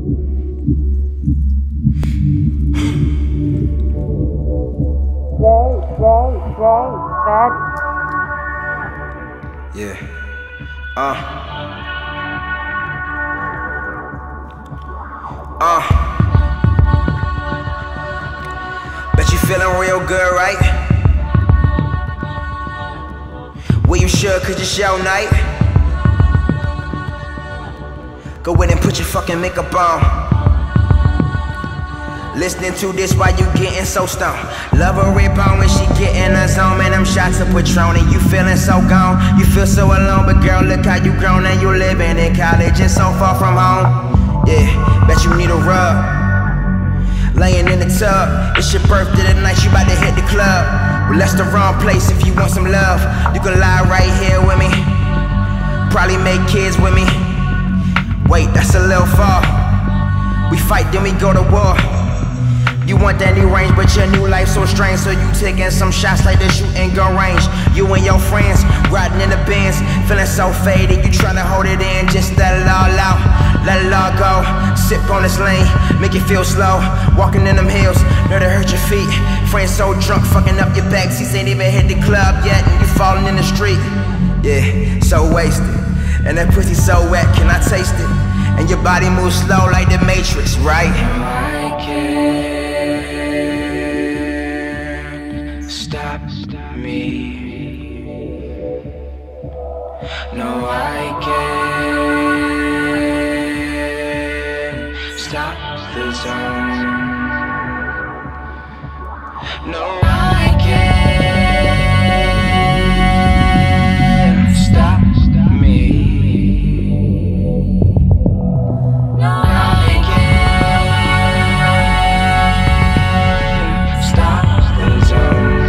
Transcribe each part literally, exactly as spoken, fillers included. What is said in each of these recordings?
Yeah. Uh. Uh. Bet you feeling real good, right? Well, you should, cause it's your night. Go in and put your fucking makeup on. Listening to this while you getting so stoned. Love her rip on when she get in her zone. Man, them shots of Patron and you feeling so gone. You feel so alone, but girl, look how you grown and you living in college and so far from home. Yeah, bet you need a rub. Laying in the tub, it's your birthday tonight, you about to hit the club. Well, that's the wrong place if you want some love. You can lie right here with me. Probably make kids with me. Wait, that's a little far. We fight, then we go to war. You want that new range, but your new life so strange. So you taking some shots like the shooting gun range. You and your friends riding in the Benz, feeling so faded. You tryna hold it in, just let it all out, let it all go. Sip on this lane, make it feel slow. Walking in them hills, know to hurt your feet. Friends so drunk, fucking up your back seats. Ain't even hit the club yet, and you falling in the street. Yeah, so wasted, and that pussy so wet, can I taste it? And your body moves slow like the Matrix, right? I can't stop me. No, I can't stop the zone. No, I can't stop me. No, I can't stop the zone.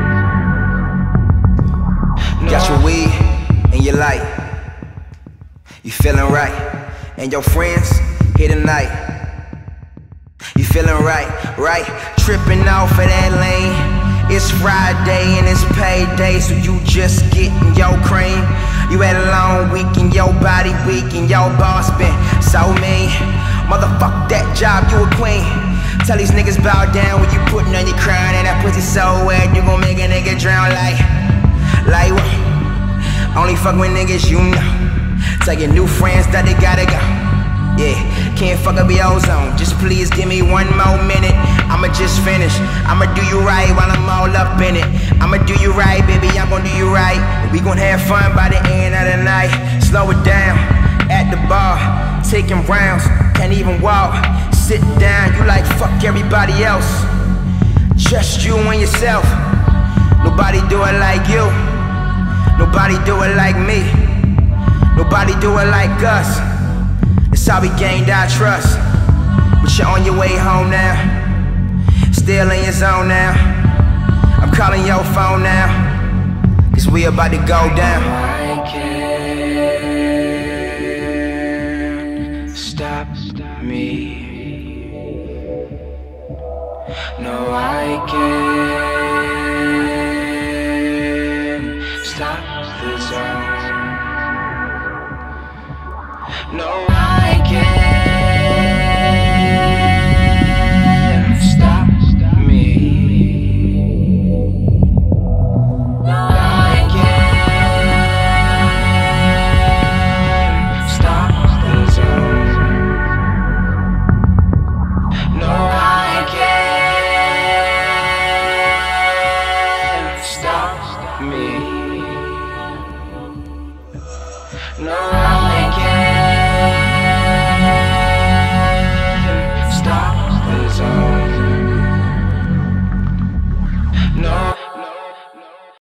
Got your weed and your light. You feeling right, and your friends here tonight. You feeling right, right? Tripping off of that lane. It's Friday and it's payday, so you just getting your cream. You had a long week and your body weak and your boss been so mean. Motherfuck that job, you a queen. Tell these niggas bow down when you putting on your crown, and that pussy so wet you gon' make a nigga drown like, like what? Only fuck with niggas you know. Tell your new friends that they gotta go. Yeah, can't fuck up your ozone. Just please give me one more minute. I'ma just finish. I'ma do you right while I'm all up in it. I'ma do you right, baby, I'm gon' do you right. And we gon' have fun by the end of the night. Slow it down, at the bar, taking rounds, can't even walk. Sit down, you like fuck everybody else. Just you and yourself. Nobody do it like you. Nobody do it like me. Nobody do it like us. That's how we gained our trust. But you're on your way home now, still in your zone now. I'm calling your phone now, cause we about to go down. I can't stop me. No, I can't stop the zone. No, I can't stop me. No, I can't stop the zone. No, I can't stop me. No.